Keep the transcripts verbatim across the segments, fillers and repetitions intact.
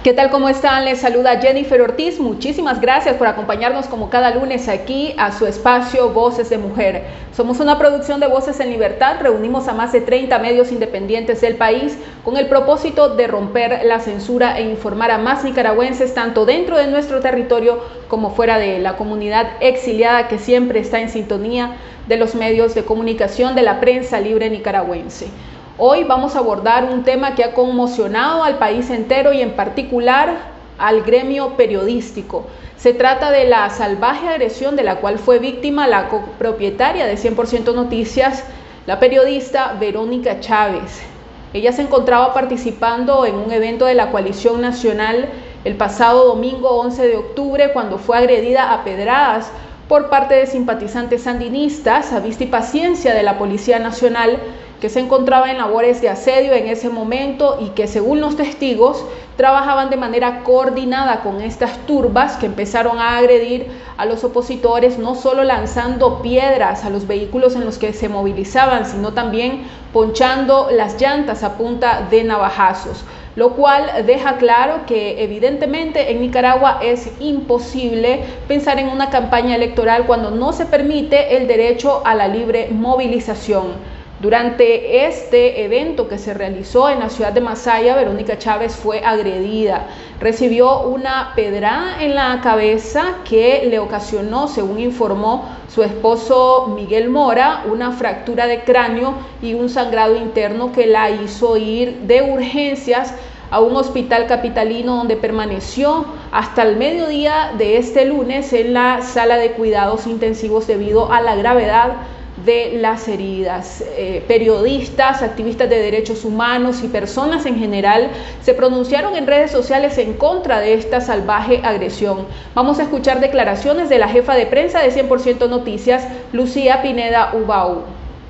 ¿Qué tal? ¿Cómo están? Les saluda Jennifer Ortiz. Muchísimas gracias por acompañarnos como cada lunes aquí a su espacio Voces de Mujer. Somos una producción de Voces en Libertad. Reunimos a más de treinta medios independientes del país con el propósito de romper la censura e informar a más nicaragüenses tanto dentro de nuestro territorio como fuera de la comunidad exiliada que siempre está en sintonía de los medios de comunicación de la prensa libre nicaragüense. Hoy vamos a abordar un tema que ha conmocionado al país entero y en particular al gremio periodístico. Se trata de la salvaje agresión de la cual fue víctima la copropietaria de cien por ciento Noticias, la periodista Verónica Chávez. Ella se encontraba participando en un evento de la Coalición Nacional el pasado domingo once de octubre cuando fue agredida a pedradas por parte de simpatizantes sandinistas a vista y paciencia de la Policía Nacional, que se encontraba en labores de asedio en ese momento y que, según los testigos, trabajaban de manera coordinada con estas turbas que empezaron a agredir a los opositores, no solo lanzando piedras a los vehículos en los que se movilizaban, sino también ponchando las llantas a punta de navajazos, lo cual deja claro que evidentemente en Nicaragua es imposible pensar en una campaña electoral cuando no se permite el derecho a la libre movilización. Durante este evento que se realizó en la ciudad de Masaya, Verónica Chávez fue agredida. Recibió una pedrada en la cabeza que le ocasionó, según informó su esposo Miguel Mora, una fractura de cráneo y un sangrado interno que la hizo ir de urgencias a un hospital capitalino donde permaneció hasta el mediodía de este lunes en la sala de cuidados intensivos debido a la gravedad de las heridas. Eh, periodistas, activistas de derechos humanos y personas en general se pronunciaron en redes sociales en contra de esta salvaje agresión. Vamos a escuchar declaraciones de la jefa de prensa de cien por ciento Noticias, Lucía Pineda Ubau.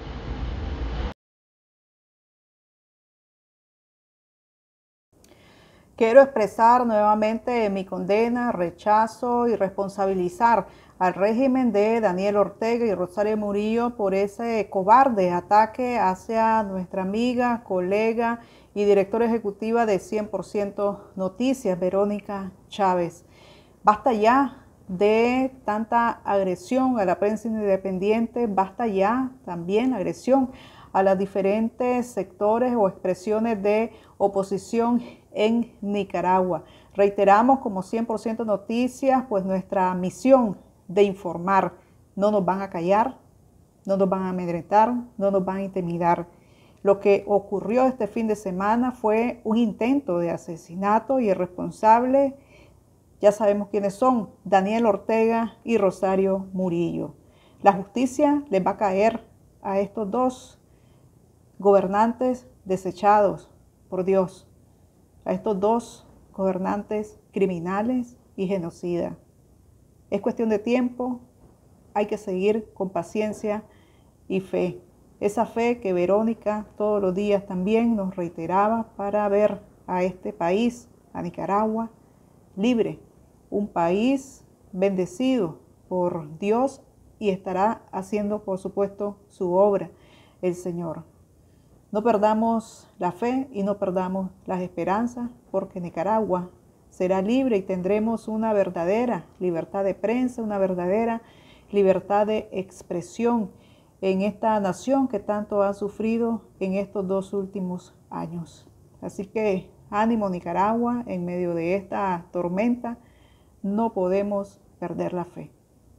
Quiero expresar nuevamente mi condena, rechazo y responsabilizar al régimen de Daniel Ortega y Rosario Murillo por ese cobarde ataque hacia nuestra amiga, colega y directora ejecutiva de cien por ciento Noticias, Verónica Chávez. Basta ya de tanta agresión a la prensa independiente, basta ya también agresión a los diferentes sectores o expresiones de oposición en Nicaragua. Reiteramos como cien por ciento Noticias, pues nuestra misión de informar. No nos van a callar, no nos van a amedrentar, no nos van a intimidar. Lo que ocurrió este fin de semana fue un intento de asesinato y el responsable, ya sabemos quiénes son, Daniel Ortega y Rosario Murillo. La justicia les va a caer a estos dos gobernantes desechados por Dios, a estos dos gobernantes criminales y genocidas. Es cuestión de tiempo, hay que seguir con paciencia y fe. Esa fe que Verónica todos los días también nos reiteraba para ver a este país, a Nicaragua, libre. Un país bendecido por Dios y estará haciendo, por supuesto, su obra, el Señor. No perdamos la fe y no perdamos las esperanzas, porque Nicaragua será libre y tendremos una verdadera libertad de prensa, una verdadera libertad de expresión en esta nación que tanto ha sufrido en estos dos últimos años. Así que ánimo Nicaragua, en medio de esta tormenta no podemos perder la fe.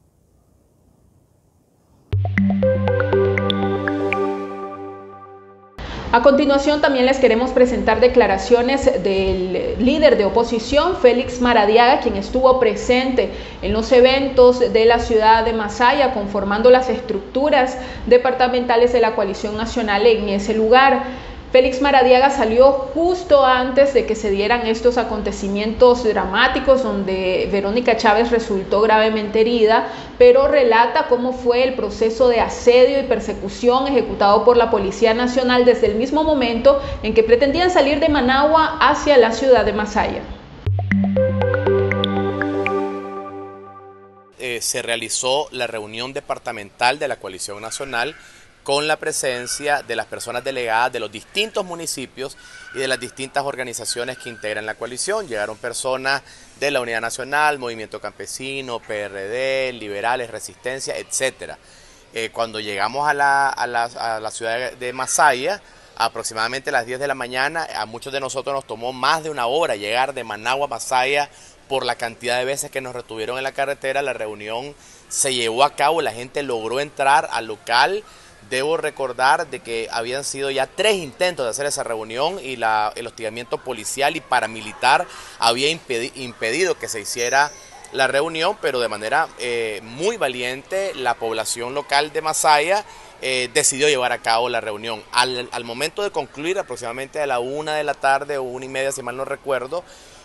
A continuación también les queremos presentar declaraciones del líder de oposición, Félix Maradiaga, quien estuvo presente en los eventos de la ciudad de Masaya, conformando las estructuras departamentales de la Coalición Nacional en ese lugar. Félix Maradiaga salió justo antes de que se dieran estos acontecimientos dramáticos donde Verónica Chávez resultó gravemente herida, pero relata cómo fue el proceso de asedio y persecución ejecutado por la Policía Nacional desde el mismo momento en que pretendían salir de Managua hacia la ciudad de Masaya. Eh, se realizó la reunión departamental de la Coalición Nacional con la presencia de las personas delegadas de los distintos municipios y de las distintas organizaciones que integran la coalición. Llegaron personas de la Unidad Nacional, Movimiento Campesino, P R D, Liberales, Resistencia, etcétera. Eh, cuando llegamos a la, a, la, a la ciudad de Masaya, aproximadamente a las diez de la mañana, a muchos de nosotros nos tomó más de una hora llegar de Managua a Masaya por la cantidad de veces que nos retuvieron en la carretera. La reunión se llevó a cabo, la gente logró entrar al local. Debo recordar de que habían sido ya tres intentos de hacer esa reunión y la, el hostigamiento policial y paramilitar había impedi, impedido que se hiciera la reunión, pero de manera eh, muy valiente la población local de Masaya eh, decidió llevar a cabo la reunión. Al, al momento de concluir, aproximadamente a la una de la tarde o una y media, si mal no recuerdo,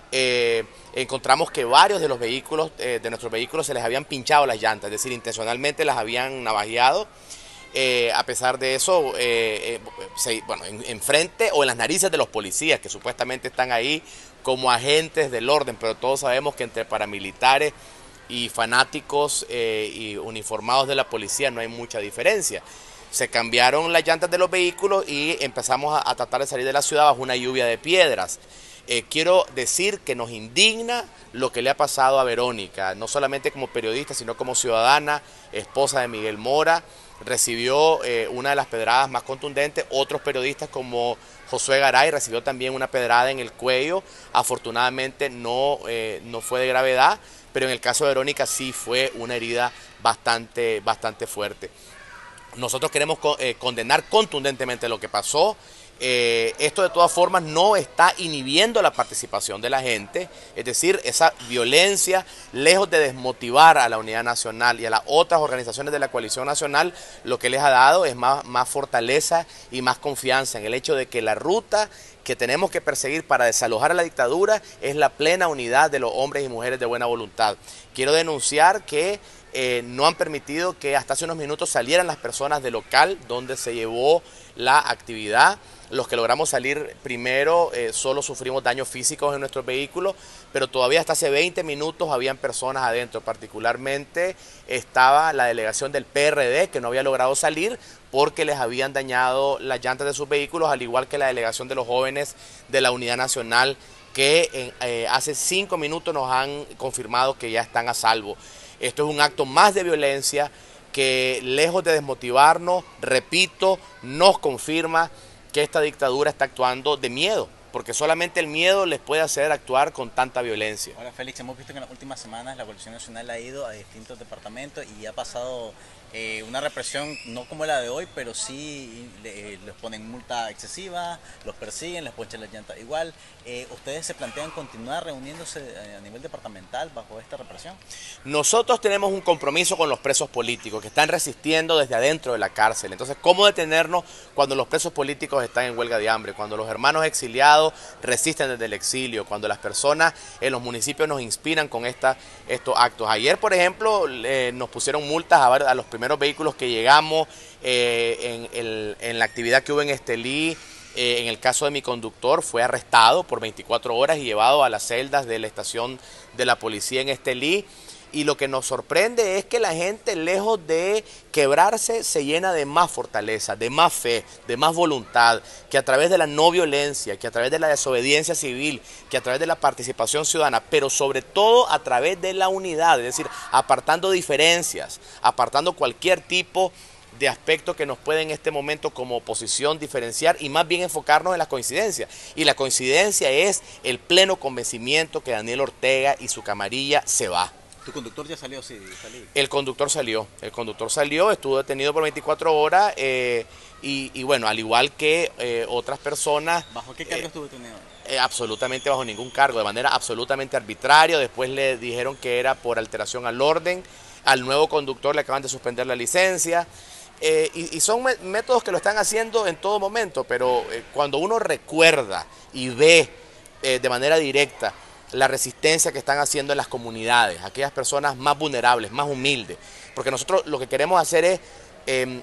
eh, encontramos que varios de los vehículos, eh, de nuestros vehículos, se les habían pinchado las llantas, es decir, intencionalmente las habían navajeado. Eh, a pesar de eso, eh, eh, se, bueno, en, en frente o en las narices de los policías que supuestamente están ahí como agentes del orden, pero todos sabemos que entre paramilitares y fanáticos eh, y uniformados de la policía no hay mucha diferencia. Se cambiaron las llantas de los vehículos y empezamos a, a tratar de salir de la ciudad bajo una lluvia de piedras. Eh, quiero decir que nos indigna lo que le ha pasado a Verónica, no solamente como periodista, sino como ciudadana, esposa de Miguel Mora. Recibió eh, una de las pedradas más contundentes. Otros periodistas como Josué Garay recibió también una pedrada en el cuello. Afortunadamente no, eh, no fue de gravedad, pero en el caso de Verónica sí fue una herida bastante, bastante fuerte. Nosotros queremos eh, condenar contundentemente lo que pasó. Eh, esto de todas formas no está inhibiendo la participación de la gente, es decir, esa violencia, lejos de desmotivar a la Unidad Nacional y a las otras organizaciones de la Coalición Nacional, lo que les ha dado es más, más fortaleza y más confianza en el hecho de que la ruta que tenemos que perseguir para desalojar a la dictadura es la plena unidad de los hombres y mujeres de buena voluntad. Quiero denunciar que eh, no han permitido que hasta hace unos minutos salieran las personas del local donde se llevó la actividad. Los que logramos salir primero eh, solo sufrimos daños físicos en nuestros vehículos, pero todavía hasta hace veinte minutos habían personas adentro. Particularmente estaba la delegación del P R D que no había logrado salir porque les habían dañado las llantas de sus vehículos, al igual que la delegación de los jóvenes de la Unidad Nacional que en, eh, hace cinco minutos nos han confirmado que ya están a salvo. Esto es un acto más de violencia que, lejos de desmotivarnos, repito, nos confirma que esta dictadura está actuando de miedo, porque solamente el miedo les puede hacer actuar con tanta violencia. Ahora, Félix, hemos visto que en las últimas semanas la Coalición Nacional ha ido a distintos departamentos y ha pasado eh, una represión, no como la de hoy, pero sí eh, les ponen multa excesiva, los persiguen, les ponchan las llantas igual. Eh, ¿Ustedes se plantean continuar reuniéndose a nivel departamental bajo esta represión? Nosotros tenemos un compromiso con los presos políticos que están resistiendo desde adentro de la cárcel. Entonces, ¿cómo detenernos cuando los presos políticos están en huelga de hambre? Cuando los hermanos exiliados resisten desde el exilio, cuando las personas en los municipios nos inspiran con esta, estos actos. Ayer, por ejemplo, eh, nos pusieron multas a, a los primeros vehículos que llegamos eh, en, el, en la actividad que hubo en Estelí. Eh, en el caso de mi conductor fue arrestado por veinticuatro horas y llevado a las celdas de la estación de la policía en Estelí. Y lo que nos sorprende es que la gente, lejos de quebrarse, se llena de más fortaleza, de más fe, de más voluntad, que a través de la no violencia, que a través de la desobediencia civil, que a través de la participación ciudadana, pero sobre todo a través de la unidad, es decir, apartando diferencias, apartando cualquier tipo de aspecto que nos puede en este momento como oposición diferenciar y más bien enfocarnos en las coincidencias. Y la coincidencia es el pleno convencimiento que Daniel Ortega y su camarilla se va. ¿Tu conductor ya salió? Sí, salí. El conductor salió, el conductor salió, estuvo detenido por veinticuatro horas eh, y, y bueno, al igual que eh, otras personas. ¿Bajo qué cargo eh, estuvo detenido? Eh, absolutamente bajo ningún cargo, de manera absolutamente arbitraria. Después le dijeron que era por alteración al orden. Al nuevo conductor le acaban de suspender la licencia. Eh, y, y son métodos que lo están haciendo en todo momento, pero eh, cuando uno recuerda y ve eh, de manera directa la resistencia que están haciendo en las comunidades, aquellas personas más vulnerables, más humildes, porque nosotros lo que queremos hacer es eh,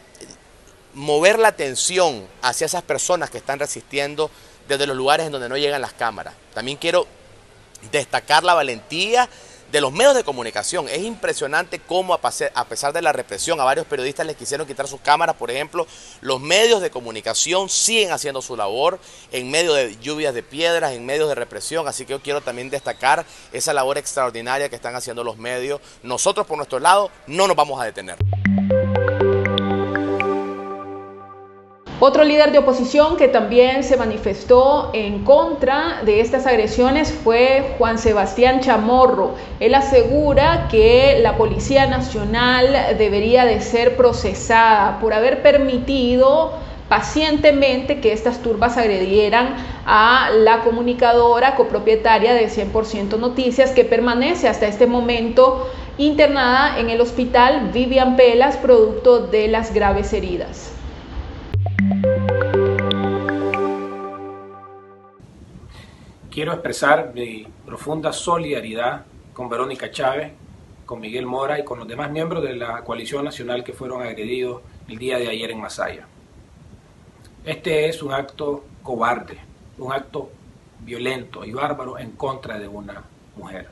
mover la atención hacia esas personas que están resistiendo desde los lugares en donde no llegan las cámaras. También quiero destacar la valentía de los medios de comunicación. Es impresionante cómo a pesar de la represión a varios periodistas les quisieron quitar sus cámaras, por ejemplo, los medios de comunicación siguen haciendo su labor en medio de lluvias de piedras, en medio de represión, así que yo quiero también destacar esa labor extraordinaria que están haciendo los medios. Nosotros por nuestro lado no nos vamos a detener. Otro líder de oposición que también se manifestó en contra de estas agresiones fue Juan Sebastián Chamorro. Él asegura que la Policía Nacional debería de ser procesada por haber permitido pacientemente que estas turbas agredieran a la comunicadora copropietaria de cien por ciento Noticias, que permanece hasta este momento internada en el hospital Vivian Pelas, producto de las graves heridas. Quiero expresar mi profunda solidaridad con Verónica Chávez, con Miguel Mora y con los demás miembros de la coalición nacional que fueron agredidos el día de ayer en Masaya. Este es un acto cobarde, un acto violento y bárbaro en contra de una mujer.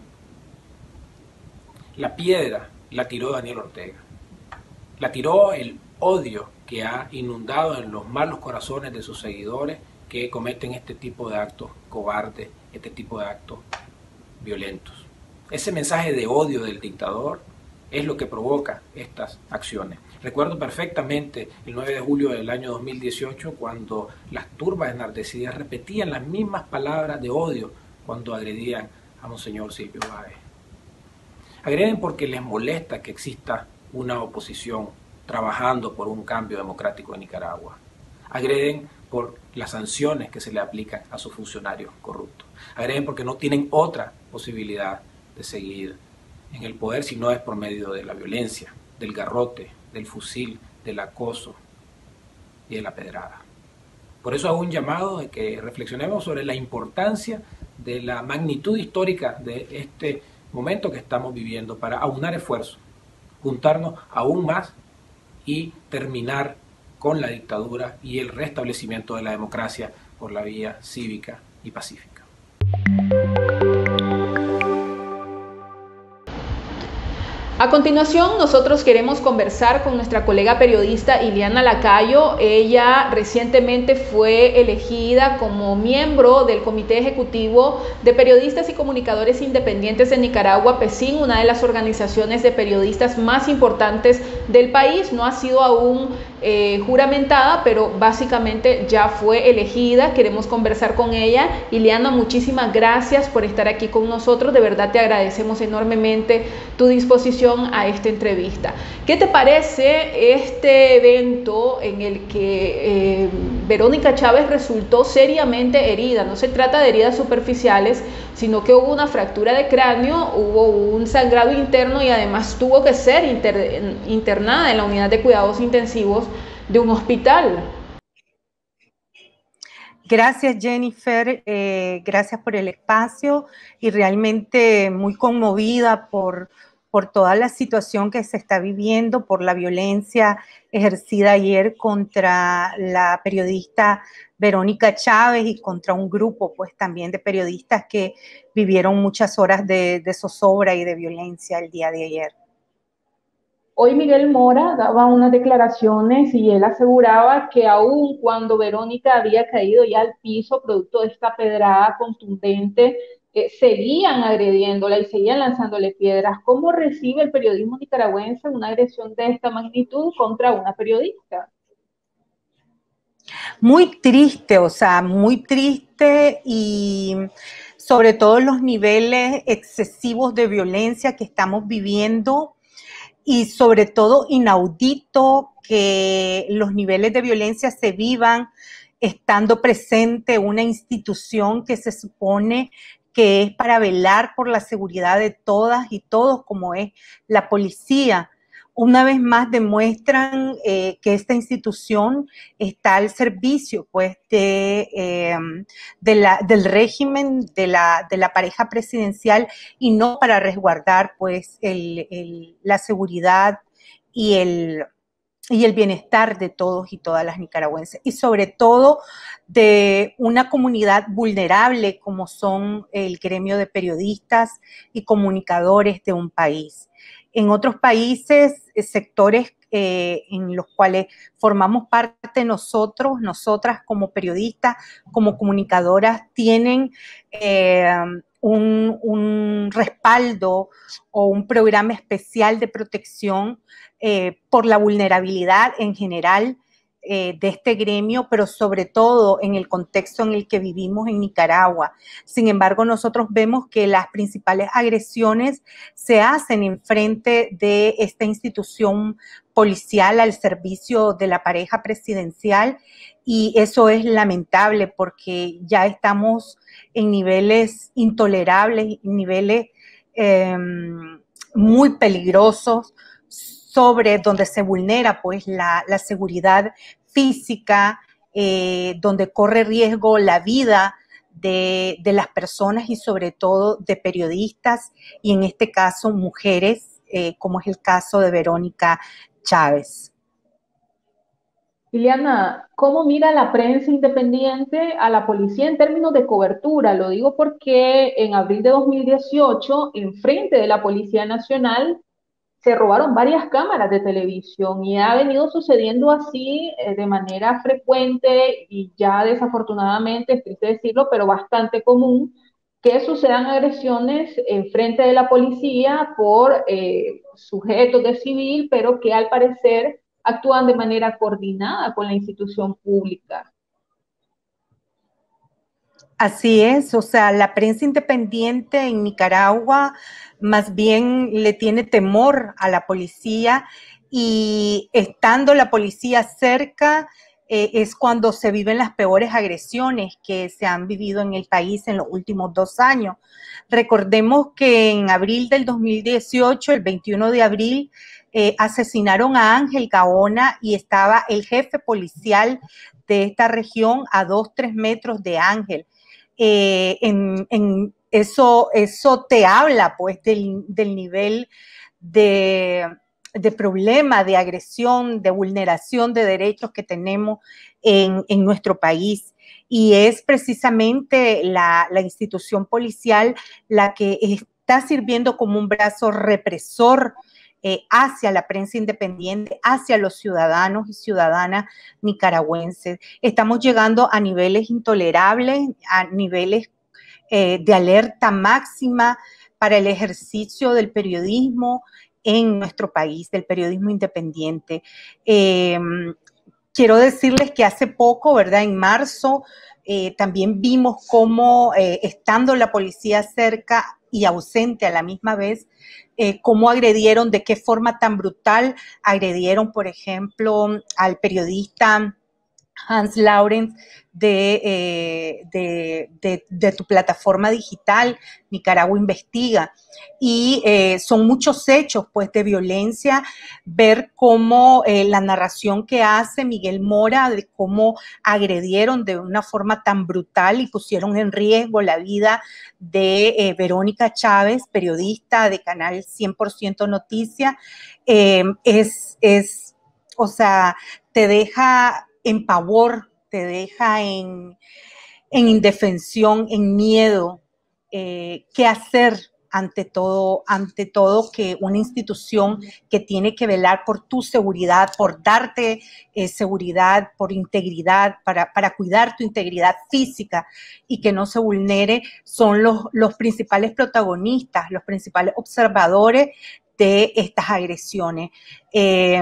La piedra la tiró Daniel Ortega, la tiró el odio que ha inundado en los malos corazones de sus seguidores que cometen este tipo de actos cobardes, este tipo de actos violentos. Ese mensaje de odio del dictador es lo que provoca estas acciones. Recuerdo perfectamente el nueve de julio del año dos mil dieciocho cuando las turbas enardecidas repetían las mismas palabras de odio cuando agredían a Monseñor Silvio Báez. Agreden porque les molesta que exista una oposición trabajando por un cambio democrático en Nicaragua. Agreden por las sanciones que se le aplican a sus funcionarios corruptos. Agreden porque no tienen otra posibilidad de seguir en el poder si no es por medio de la violencia, del garrote, del fusil, del acoso y de la pedrada. Por eso hago un llamado de que reflexionemos sobre la importancia de la magnitud histórica de este momento que estamos viviendo para aunar esfuerzos, juntarnos aún más y terminar con la dictadura y el restablecimiento de la democracia por la vía cívica y pacífica. A continuación, nosotros queremos conversar con nuestra colega periodista Ileana Lacayo. Ella recientemente fue elegida como miembro del Comité Ejecutivo de Periodistas y Comunicadores Independientes de Nicaragua, PECIN, una de las organizaciones de periodistas más importantes del país. No ha sido aún eh, juramentada, pero básicamente ya fue elegida. Queremos conversar con ella. Ileana, muchísimas gracias por estar aquí con nosotros. De verdad te agradecemos enormemente tu disposición a esta entrevista. ¿Qué te parece este evento en el que eh, Verónica Chávez resultó seriamente herida? No se trata de heridas superficiales, sino que hubo una fractura de cráneo, hubo un sangrado interno y además tuvo que ser inter, internada en la unidad de cuidados intensivos de un hospital. Gracias, Jennifer, eh, gracias por el espacio y realmente muy conmovida por por toda la situación que se está viviendo, por la violencia ejercida ayer contra la periodista Verónica Chávez y contra un grupo pues también de periodistas que vivieron muchas horas de, de zozobra y de violencia el día de ayer. Hoy Miguel Mora daba unas declaraciones y él aseguraba que aun cuando Verónica había caído ya al piso producto de esta pedrada contundente, Eh, seguían agrediéndola y seguían lanzándole piedras. ¿Cómo recibe el periodismo nicaragüense una agresión de esta magnitud contra una periodista? Muy triste, o sea, muy triste y sobre todo los niveles excesivos de violencia que estamos viviendo y sobre todo inaudito que los niveles de violencia se vivan estando presente una institución que se supone que es para velar por la seguridad de todas y todos, como es la policía. Una vez más demuestran eh, que esta institución está al servicio pues, de, eh, de la, del régimen de la, de la pareja presidencial y no para resguardar pues, el, el, la seguridad y el, y el bienestar de todos y todas las nicaragüenses, y sobre todo de una comunidad vulnerable como son el gremio de periodistas y comunicadores de un país. En otros países, sectores eh, en los cuales formamos parte nosotros, nosotras como periodistas, como comunicadoras, tienen eh, un, un respaldo o un programa especial de protección eh, por la vulnerabilidad en general eh, de este gremio, pero sobre todo en el contexto en el que vivimos en Nicaragua. Sin embargo, nosotros vemos que las principales agresiones se hacen en frente de esta institución policial al servicio de la pareja presidencial, y eso es lamentable porque ya estamos en niveles intolerables, niveles eh, muy peligrosos, sobre donde se vulnera pues la, la seguridad física, eh, donde corre riesgo la vida de, de las personas y sobre todo de periodistas, y en este caso mujeres, eh, como es el caso de Verónica Chávez. Liliana, ¿cómo mira la prensa independiente a la policía en términos de cobertura? Lo digo porque en abril de dos mil dieciocho, en frente de la Policía Nacional, se robaron varias cámaras de televisión y ha venido sucediendo así eh, de manera frecuente y ya desafortunadamente, es triste decirlo, pero bastante común, que sucedan agresiones en frente de la policía por eh, sujetos de civil, pero que al parecer actúan de manera coordinada con la institución pública. Así es, o sea, la prensa independiente en Nicaragua más bien le tiene temor a la policía, y estando la policía cerca eh, es cuando se viven las peores agresiones que se han vivido en el país en los últimos dos años. Recordemos que en abril del dos mil dieciocho, el veintiuno de abril, eh, asesinaron a Ángel Gaona y estaba el jefe policial de esta región a dos, tres metros de Ángel. Eh, en, en eso, eso te habla pues del, del nivel de, de problema, de agresión, de vulneración de derechos que tenemos en, en nuestro país. Y es precisamente la, la institución policial la que está sirviendo como un brazo represor Eh, hacia la prensa independiente, hacia los ciudadanos y ciudadanas nicaragüenses. Estamos llegando a niveles intolerables, a niveles eh, de alerta máxima para el ejercicio del periodismo en nuestro país, del periodismo independiente. Eh, quiero decirles que hace poco, ¿verdad? En marzo, eh, también vimos cómo, eh, estando la policía cerca y ausente a la misma vez, Eh, cómo agredieron, de qué forma tan brutal agredieron, por ejemplo, al periodista Hans Lawrence de, eh, de, de, de tu plataforma digital, Nicaragua Investiga. Y eh, son muchos hechos pues, de violencia, ver cómo eh, la narración que hace Miguel Mora, de cómo agredieron de una forma tan brutal y pusieron en riesgo la vida de eh, Verónica Chávez, periodista de Canal cien por ciento Noticias, eh, es, es, o sea, te deja en pavor, te deja en, en indefensión, en miedo. Eh, ¿Qué hacer ante todo, ante todo que una institución que tiene que velar por tu seguridad, por darte eh, seguridad, por integridad, para, para cuidar tu integridad física y que no se vulnere, son los, los principales protagonistas, los principales observadores de estas agresiones? Eh,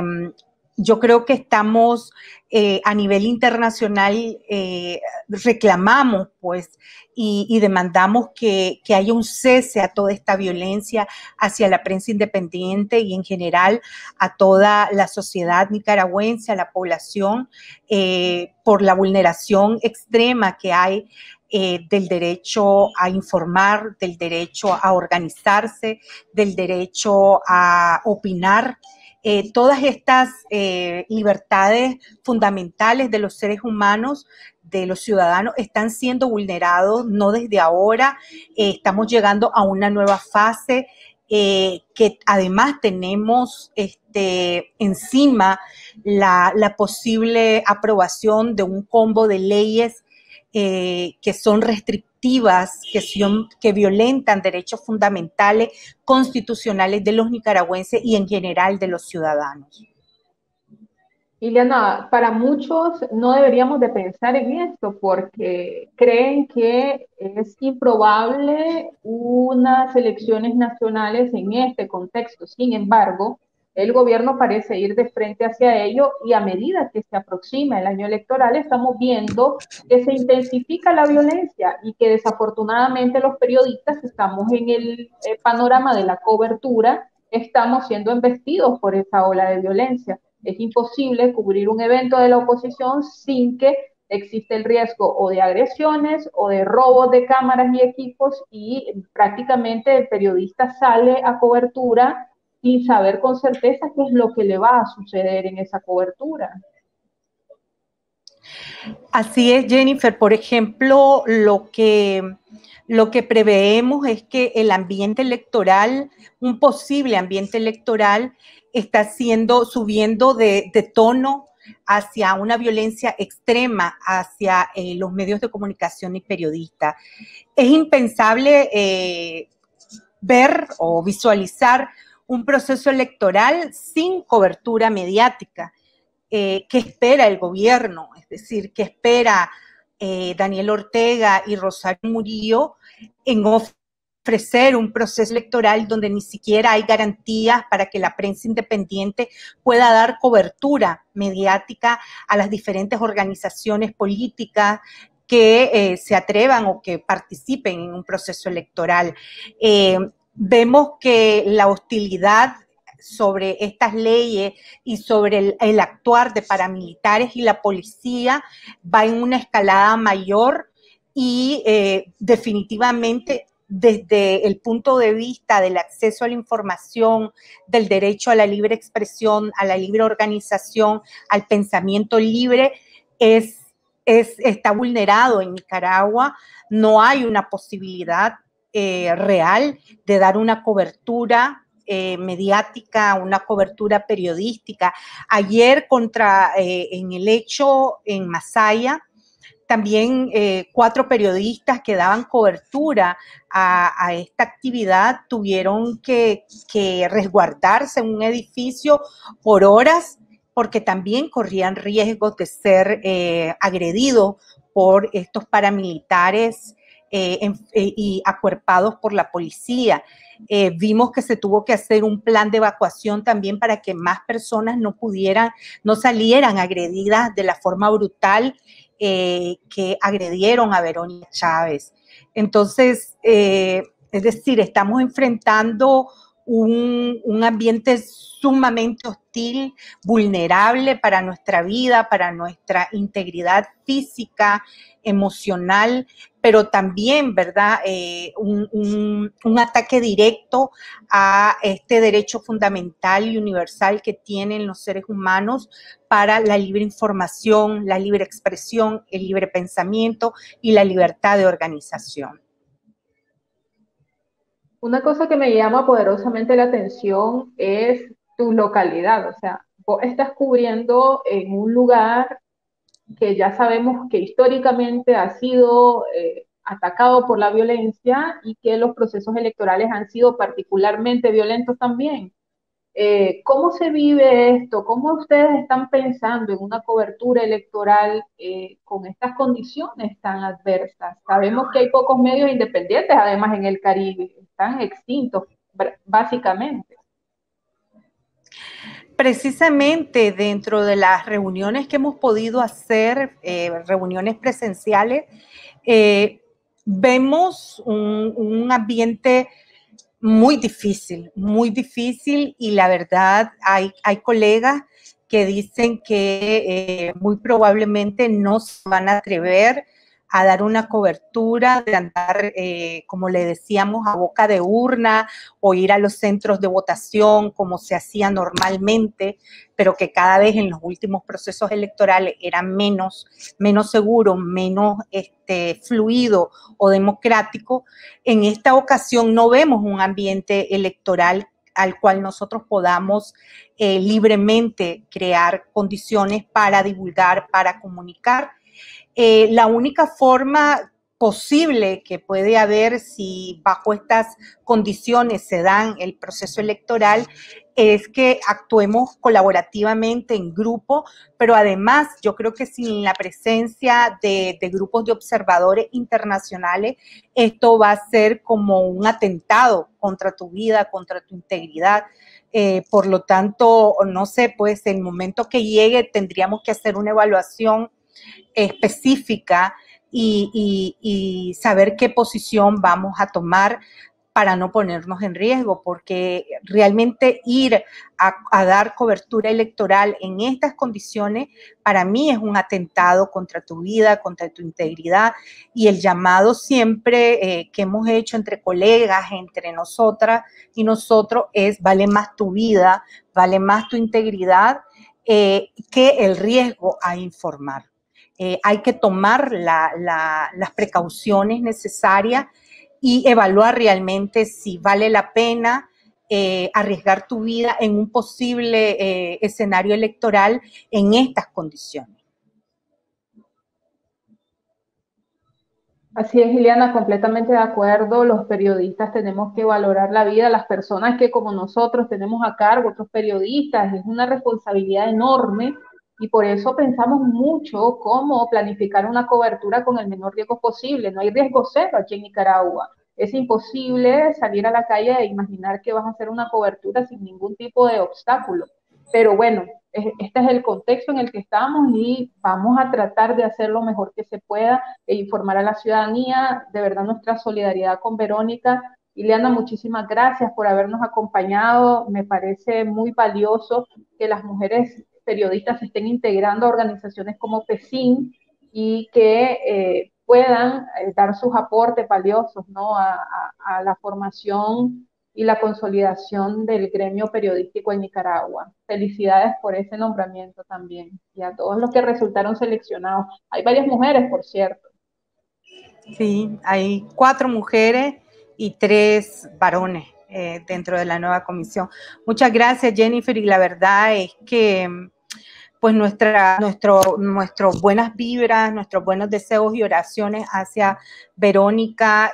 Yo creo que estamos eh, a nivel internacional, eh, reclamamos pues y, y demandamos que, que haya un cese a toda esta violencia hacia la prensa independiente y en general a toda la sociedad nicaragüense, a la población, eh, por la vulneración extrema que hay eh, del derecho a informar, del derecho a organizarse, del derecho a opinar. Eh, todas estas eh, libertades fundamentales de los seres humanos, de los ciudadanos, están siendo vulnerados, no desde ahora. Eh, estamos llegando a una nueva fase eh, que además tenemos este, encima la, la posible aprobación de un combo de leyes eh, que son restrictivas, que, son, que violentan derechos fundamentales constitucionales de los nicaragüenses y en general de los ciudadanos. Ileana, para muchos no deberíamos de pensar en esto porque creen que es improbable unas elecciones nacionales en este contexto. Sin embargo, el gobierno parece ir de frente hacia ello y a medida que se aproxima el año electoral estamos viendo que se intensifica la violencia y que desafortunadamente los periodistas que estamos en el eh, panorama de la cobertura estamos siendo embestidos por esa ola de violencia. Es imposible cubrir un evento de la oposición sin que existe el riesgo o de agresiones o de robos de cámaras y equipos y prácticamente el periodista sale a cobertura sin saber con certeza qué es lo que le va a suceder en esa cobertura. Así es, Jennifer. Por ejemplo, lo que, lo que preveemos es que el ambiente electoral, un posible ambiente electoral, está siendo, subiendo de, de tono hacia una violencia extrema hacia eh, los medios de comunicación y periodistas. Es impensable eh, ver o visualizar un proceso electoral sin cobertura mediática. Eh, ¿Qué espera el gobierno? Es decir, ¿qué espera eh, Daniel Ortega y Rosario Murillo en ofrecer un proceso electoral donde ni siquiera hay garantías para que la prensa independiente pueda dar cobertura mediática a las diferentes organizaciones políticas que eh, se atrevan o que participen en un proceso electoral? Eh, vemos que la hostilidad sobre estas leyes y sobre el, el actuar de paramilitares y la policía va en una escalada mayor y eh, definitivamente desde el punto de vista del acceso a la información, del derecho a la libre expresión, a la libre organización, al pensamiento libre, es, es, está vulnerado en Nicaragua. No hay una posibilidad eh, real de dar una cobertura Eh, mediática, una cobertura periodística. Ayer contra, eh, en el hecho en Masaya, también eh, cuatro periodistas que daban cobertura a, a esta actividad tuvieron que, que resguardarse en un edificio por horas porque también corrían riesgos de ser eh, agredidos por estos paramilitares eh, en, eh, y acuerpados por la policía. Eh, vimos que se tuvo que hacer un plan de evacuación también para que más personas no pudieran, no salieran agredidas de la forma brutal eh, que agredieron a Verónica Chávez. Entonces, eh, es decir, estamos enfrentando un, un ambiente sumamente hostil, vulnerable para nuestra vida, para nuestra integridad física, emocional, pero también, ¿verdad?, eh, un, un, un ataque directo a este derecho fundamental y universal que tienen los seres humanos para la libre información, la libre expresión, el libre pensamiento y la libertad de organización. Una cosa que me llama poderosamente la atención es tu localidad, o sea, vos estás cubriendo en un lugar que ya sabemos que históricamente ha sido eh, atacado por la violencia y que los procesos electorales han sido particularmente violentos también. Eh, ¿Cómo se vive esto? ¿Cómo ustedes están pensando en una cobertura electoral eh, con estas condiciones tan adversas? Sabemos que hay pocos medios independientes, además en el Caribe, están extintos básicamente. Precisamente dentro de las reuniones que hemos podido hacer, eh, reuniones presenciales, eh, vemos un, un ambiente muy difícil, muy difícil y la verdad hay, hay colegas que dicen que eh, muy probablemente no se van a atrever a dar una cobertura, de andar, eh, como le decíamos, a boca de urna o ir a los centros de votación como se hacía normalmente, pero que cada vez en los últimos procesos electorales era menos, menos seguro, menos este, fluido o democrático. En esta ocasión no vemos un ambiente electoral al cual nosotros podamos eh, libremente crear condiciones para divulgar, para comunicar. Eh, la única forma posible que puede haber si bajo estas condiciones se dan el proceso electoral es que actuemos colaborativamente en grupo, pero además yo creo que sin la presencia de, de grupos de observadores internacionales, esto va a ser como un atentado contra tu vida, contra tu integridad. Eh, por lo tanto, no sé, pues el momento que llegue tendríamos que hacer una evaluación específica y, y, y saber qué posición vamos a tomar para no ponernos en riesgo, porque realmente ir a, a dar cobertura electoral en estas condiciones para mí es un atentado contra tu vida, contra tu integridad, y el llamado siempre eh, que hemos hecho entre colegas, entre nosotras y nosotros es vale más tu vida, vale más tu integridad eh, que el riesgo a informar. Eh, hay que tomar la, la, las precauciones necesarias y evaluar realmente si vale la pena eh, arriesgar tu vida en un posible eh, escenario electoral en estas condiciones. Así es, Ileana, completamente de acuerdo. Los periodistas tenemos que valorar la vida, las personas que como nosotros tenemos a cargo, otros periodistas, es una responsabilidad enorme y por eso pensamos mucho cómo planificar una cobertura con el menor riesgo posible. No hay riesgo cero aquí en Nicaragua. Es imposible salir a la calle e imaginar que vas a hacer una cobertura sin ningún tipo de obstáculo. Pero bueno, este es el contexto en el que estamos y vamos a tratar de hacer lo mejor que se pueda e informar a la ciudadanía. De verdad, nuestra solidaridad con Verónica. Ileana, muchísimas gracias por habernos acompañado. Me parece muy valioso que las mujeres periodistas se estén integrando a organizaciones como PECIN y que eh, puedan eh, dar sus aportes valiosos, ¿no? a, a, a la formación y la consolidación del gremio periodístico en Nicaragua. Felicidades por ese nombramiento también y a todos los que resultaron seleccionados. Hay varias mujeres, por cierto. Sí, hay cuatro mujeres y tres varones eh, dentro de la nueva comisión. Muchas gracias, Jennifer, y la verdad es que pues nuestra, nuestro, nuestros buenas vibras, nuestros buenos deseos y oraciones hacia Verónica.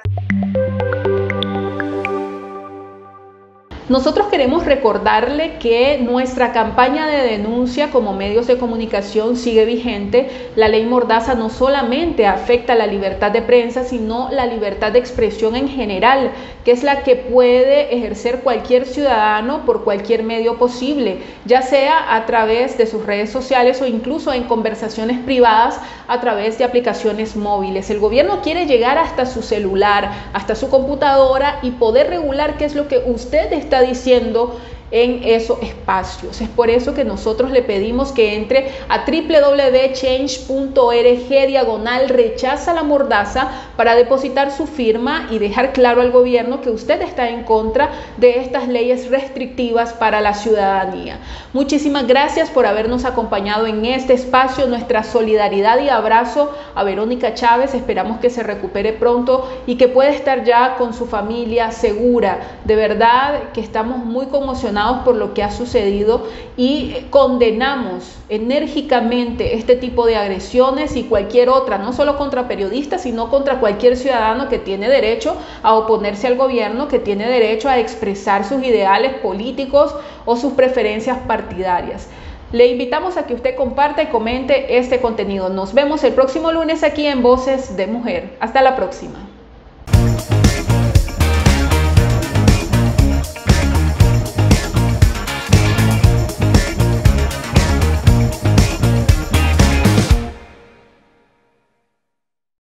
Nosotros queremos recordarle que nuestra campaña de denuncia como medios de comunicación sigue vigente. La ley Mordaza no solamente afecta la libertad de prensa, sino la libertad de expresión en general, que es la que puede ejercer cualquier ciudadano por cualquier medio posible, ya sea a través de sus redes sociales o incluso en conversaciones privadas a través de aplicaciones móviles. El gobierno quiere llegar hasta su celular, hasta su computadora y poder regular qué es lo que usted está diciendo en esos espacios. Es por eso que nosotros le pedimos que entre a doble u doble u doble u punto change punto org diagonal rechaza la mordaza para depositar su firma y dejar claro al gobierno que usted está en contra de estas leyes restrictivas para la ciudadanía. Muchísimas gracias por habernos acompañado en este espacio. Nuestra solidaridad y abrazo a Verónica Chávez. Esperamos que se recupere pronto y que pueda estar ya con su familia segura. De verdad que estamos muy conmocionados por lo que ha sucedido y condenamos enérgicamente este tipo de agresiones y cualquier otra, no solo contra periodistas, sino contra cualquier ciudadano que tiene derecho a oponerse al gobierno, que tiene derecho a expresar sus ideales políticos o sus preferencias partidarias. Le invitamos a que usted comparta y comente este contenido. Nos vemos el próximo lunes aquí en Voces de Mujer. Hasta la próxima.